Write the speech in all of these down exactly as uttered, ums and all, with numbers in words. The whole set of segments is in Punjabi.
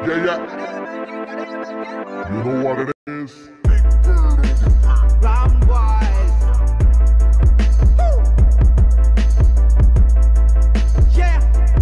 Yeah, yeah. You know what it is? Ram boys. Woo. Yeah.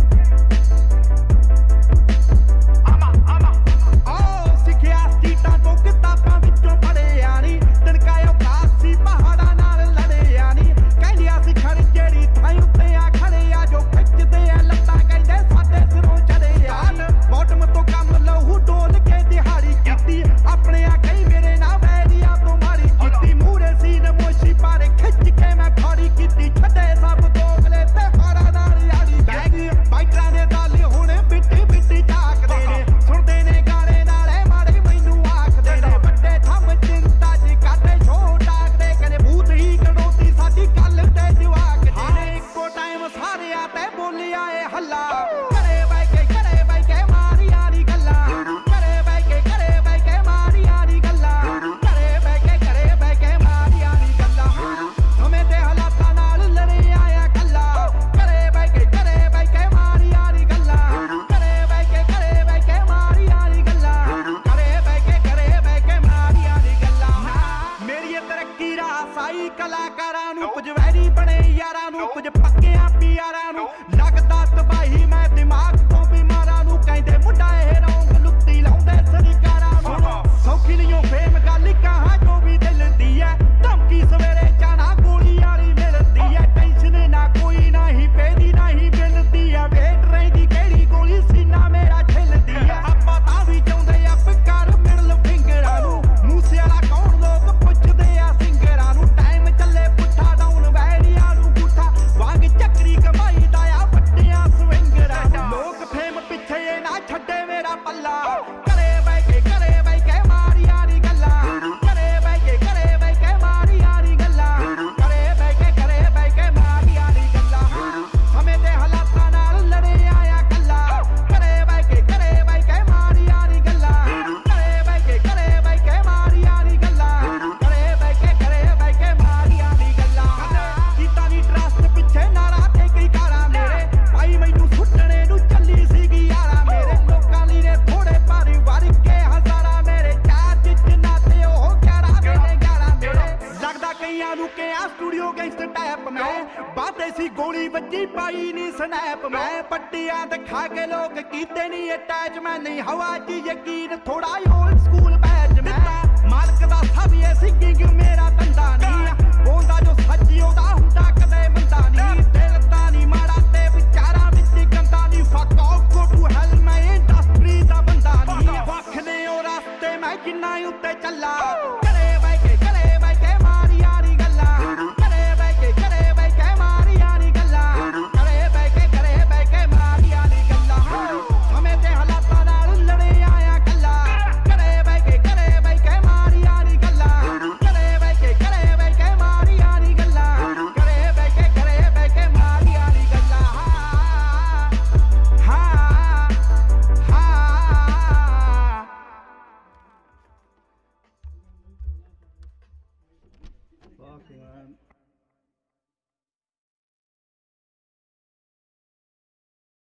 Ama, ama. Oh, ਸਿੱਖਿਆ ਸੀਟਾਂ ਤੋਂ ਕਿਤਾਬਾਂ ਵਿੱਚੋਂ ਪੜ੍ਹਿਆ ਨੀ ਤਨਕਾਇਓ ਕਾਸੀ ਪਹਾੜਾਂ ਨਾਲ ਲੜਿਆ ਨੀ ਕਹਿੰਦਿਆ ਸੀ ਖੜ ਜਿਹੜੀ ਥਾਂ ਉੱਤੇ ਆ ਖੜੇ ਆ ਜੋ ਖਿੱਚਦੇ ਆ ਲੱਤਾਂ ਕਹਿੰਦੇ ਸਾਡੇ ਸਿਰੋਂ ਚੜੇ ਆ ਬੋਟਮ ਤੋਂ ਕੰਮ ਲਹੂ ਡੋਲ ਕੇ ਦਿਹਾੜੀ ਕੀਤੀ ਆਪਣੇ ਆ ਕਈ ਮੇਰੇ ਨਾਲ ਵੈਰੀਆ ਤੋਂ ਮਾਰੀ ਕੀਤੀ ਮੂਰੇ ਸੀਨ ਮੋਸ਼ੀ ਪਾਰੇ ਖਿੱਚ ਕੇ ਮੈਂ ਖੜੀ ਕੀਤੀ ਛੱਡੇ ਸਭ ਦੋਗਲੇ ਤੇ ਹਾਰਾਂ ਨਾਲ ਯਾਰੀ ਬੈਗ ਬਾਈਟਾਂ ਦੇ ਦਾਲੇ ਹੁਣੇ ਬਿੱਟੀ ਬਿੱਟੀ ਝਾਕਦੇ ਨੇ ਸੁਣਦੇ ਨੇ ਗਾਣੇ ਨਾਲੇ ਮਾੜੇ ਮੈਨੂੰ ਆਖਦੇ ਨੇ ਵੱਡੇ ਥੰਮ ਚਿੰਤਾ ਜੀ ਕਰਦੇ ਸ਼ੋਅ ਡਾਕਦੇ ਕਹਿੰਦੇ ਭੂਤ ਹੀ ਕਢੋਤੀ ਸਾਡੀ ਗੱਲ ਤੇ ਜਵਾਕ ਜੀ ਨੇ ਇੱਕੋ ਟਾਈਮ ਸਾਰਿਆਂ ਤੇ ਬੋਲਿਆ ਏ ਹੱਲਾ ਘਰੇ ਬੈ ਕੇ ਘਰੇ ਬੈ ਕੇ ਮਾਰੀਆਂ ਨੀ ਗੱਲਾਂ ਘਰੇ ਬੈ ਕੇ ਘਰੇ ਬੈ ਕੇ ਮਾਰੀਆਂ ਨੀ ਗੱਲਾਂ ਘਰੇ ਬੈ ਕੇ ਘਰੇ ਬੈ ਕੇ ਮਾਰੀਆਂ ਨੀ ਗੱਲਾਂ ਸਮੇਂ ਤੇ ਹਾਲਾਤਾਂ ਨਾਲ ਲੜਿਆ ਆ ਕੱਲਾ ਘਰੇ ਬੈ ਕੇ ਘਰੇ ਬੈ ਕੇ ਮਾਰੀਆਂ ਨੀ ਗੱਲਾਂ ਘਰੇ ਬੈ ਕੇ ਘਰੇ ਬੈ ਕੇ ਮਾਰੀਆਂ ਨੀ ਗੱਲਾਂ ਘਰੇ ਬੈ ਕੇ ਘਰੇ ਬੈ ਕੇ ਮਾਰੀਆਂ ਨੀ ਗੱਲਾਂ ਮੇਰੀ ਇਹ ਤਰੱਕੀ ਰਾਸ ਆਈ ਕਲਾਕਾਰਾਂ ਨੂੰ ਕੁਝ ਵੈਰੀ ਬਣੇ ਯਾਰਾਂ ਨੂੰ ਕੁਝ ਪੱਕਿਆਂ ਪਿਆਰਾਂ ਨੂੰ ਲੱਗਦਾ ਤਬਾਹੀ ਮੈਂ ਦਿਮਾਗ ਤੋਂ ਬਿਮਾਰਾਂ ਨੂੰ ਕਹਿੰਦੇ ਮੁੰਡਾ ਇਹ ਰੌਂਗ ਲੁੱਤੀ ਲਾਉਂਦੇ ਸਰਕਾਰਾਂ ਨੂੰ ਸੌਖੀ ਨਹੀਂ ਫੇਮ ਗੱਲ ਕਹਾਂ ਜੋ ਵੀ ਦਿਲ ਦੀ ਐ ਧਮਕੀ ਸਵੇਰੇ ਜਾਣਾ ਗੋਲੀ ਵਾਲੀ ਮਿਲਦੀ ਐ ਟੈਨਸ਼ਨ ਨਾ ਕੋਈ ਨਹੀਂ ਪੈਦੀ ਨਹੀਂ ਮਿਲਦੀ ਐ ਵੇਟ ਰਹਿੰਦੀ ਕਿਹੜੀ ਗੋਲੀ ਸੀਨਾ ਮੇਰਾ ਛਿਲਦੀ ਐ ਆਪਾਂ ਤਾਂ ਵੀ ਚਾਹੁੰਦੇ ਆ ਪਿਕਾਰ ਮਿਡਲ ਫਿੰਗਰਾਂ ਨੂੰ ਮੂਸੇ ਵਾਲਾ ਕੌਣ ਲੋਕ ਪੁੱਛਦੇ ਆ ਸਿੰਗਰਾਂ ਨੂੰ ਟਾਈਮ ਚੱਲੇ ਪੁੱਠਾ ਡਾਊਨ ਵੈਰੀਆਂ ਨੂੰ ਗੁੱਠਾ ਵਾਂਗ ਚੱਕਰੀ ਕਮਾਈ ਦਾ ਆ ਵੱਡਿਆਂ ਸਵਿੰਗਰਾਂ ਲੋਕ ਫੇਮ ਪਿੱਛੇ ਇਹ ਨਾ ਛੱਡੇ ਮੇਰਾ ਪੱਲਾ ਘਰੇ ਬੈ ਕੇ ਘਰੇ ਬੈ ਕੇ ਮਾਰੀਆਂ ਨੀ ਗੱਲਾਂ ਘਰੇ ਬੈ ਕੇ ਘਰੇ ਬੈ ਕੇ ਮਾਰੀਆਂ ਨੀ ਗੱਲਾਂ ਘਰੇ ਬੈ ਕੇ ਘਰੇ ਬੈ ਕੇ ਮਾਰੀਆਂ ਨੀ ਗੱਲਾਂ ਸਮੇਂ ਤੇ ਹਾਲਾਤਾਂ ਨਾਲ ਲੜਿਆ ਆ ਕੱਲਾ ਘਰੇ ਬੈ ਕੇ ਘਰੇ ਬੈ ਕੇ ਮਾਰੀਆਂ ਨੀ ਗੱਲਾਂ ਘਰੇ ਬੈ ਕੇ ਘਰੇ ਬੈ ਕੇ ਮਾਰੀਆਂ ਨੀ ਗੱਲਾਂ ਘਰੇ ਬੈ ਕੇ ਘਰੇ ਬੈ ਕੇ ਮਾਰੀਆਂ ਨੀ ਗੱਲਾਂ ਕੀਤਾ ਨੀ ਟਰਸਟ ਪਿੱਛੇ ਨਾਰਾ ਤੇ ਕਈ ਕਾਰਾਂ ਮੇਰੇ ਭਾਈ ਮੈਨੂੰ ਸੁੱਟਣੇ ਨੂੰ ਚੱਲੀ ਸੀਗੀ ਯਾਰਾ ਮੇਰੇ ਲੋਕਾਂ ਲਈ ਨੇ ਥੋੜੇ ਭਾਰੀ ਵਾਰ ਕੇ ਹਜ਼ਾਰਾਂ ਮੇਰੇ ਚਾਰ ਜਿੰਨਾ ਤੇ ਉਹ ਗਿਆਰਾਂ ਮੇਰੇ ਗਿਆਰਾਂ ਮੇਰੇ ਲੱਗਦਾ ਕਈਆਂ ਨੂੰ ਕਿ ਆ ਸਟੂਡੀਓ ਗੈਂਗਸਟਰ ਟਾਈਪ ਮੈਂ ਬਾਤੇ ਸੀ ਗੋਲੀ ਵੱਜੀ ਪਾਈ ਨੀ ਸਨੈਪ ਮੈਂ ਪੱਟੀਆਂ ਦਿਖਾ ਕੇ ਲੋਕ ਕੀਤੇ ਨਹੀਂ ਅਟੈਚ ਮੈਂ ਨਹੀਂ ਹਵਾ ਜੀ ਯਕੀਨ ਥੋੜਾ ਓਲਡ ਸਕੂਲ ਬੈਚ ਮੈਂ ਮਾਲਕ ਦਾ ਸਭ ਇਹ ਸਿੰਗਿੰਗ ਮੇਰਾ ਧੰਦਾ ਨਹੀਂ ਬੋਲਦਾ ਜੋ ਸੱਚੀ ਉਹਦਾ